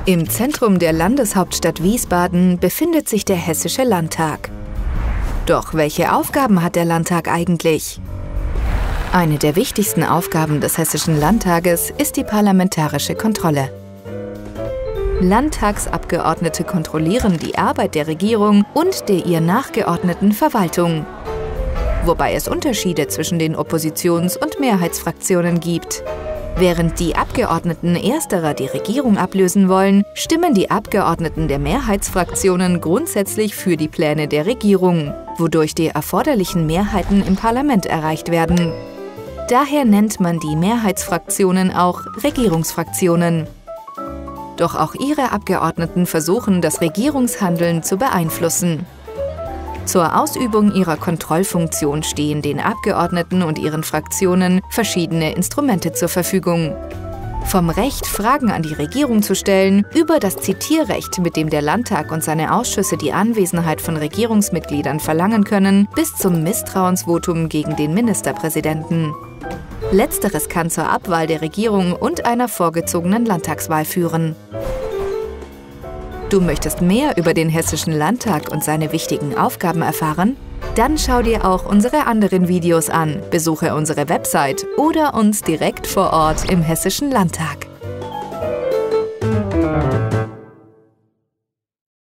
Im Zentrum der Landeshauptstadt Wiesbaden befindet sich der Hessische Landtag. Doch welche Aufgaben hat der Landtag eigentlich? Eine der wichtigsten Aufgaben des Hessischen Landtages ist die parlamentarische Kontrolle. Landtagsabgeordnete kontrollieren die Arbeit der Regierung und der ihr nachgeordneten Verwaltung, wobei es Unterschiede zwischen den Oppositions- und Mehrheitsfraktionen gibt. Während die Abgeordneten ersterer die Regierung ablösen wollen, stimmen die Abgeordneten der Mehrheitsfraktionen grundsätzlich für die Pläne der Regierung, wodurch die erforderlichen Mehrheiten im Parlament erreicht werden. Daher nennt man die Mehrheitsfraktionen auch Regierungsfraktionen. Doch auch ihre Abgeordneten versuchen, das Regierungshandeln zu beeinflussen. Zur Ausübung ihrer Kontrollfunktion stehen den Abgeordneten und ihren Fraktionen verschiedene Instrumente zur Verfügung. Vom Recht, Fragen an die Regierung zu stellen, über das Zitierrecht, mit dem der Landtag und seine Ausschüsse die Anwesenheit von Regierungsmitgliedern verlangen können, bis zum Misstrauensvotum gegen den Ministerpräsidenten. Letzteres kann zur Abwahl der Regierung und einer vorgezogenen Landtagswahl führen. Du möchtest mehr über den Hessischen Landtag und seine wichtigen Aufgaben erfahren? Dann schau dir auch unsere anderen Videos an, besuche unsere Website oder uns direkt vor Ort im Hessischen Landtag.